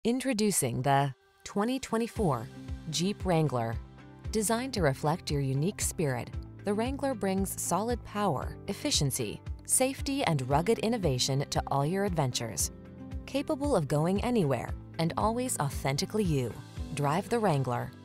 Introducing the 2024 Jeep Wrangler. Designed to reflect your unique spirit, the Wrangler brings solid power, efficiency, safety, and rugged innovation to all your adventures. Capable of going anywhere and always authentically you. Drive the Wrangler.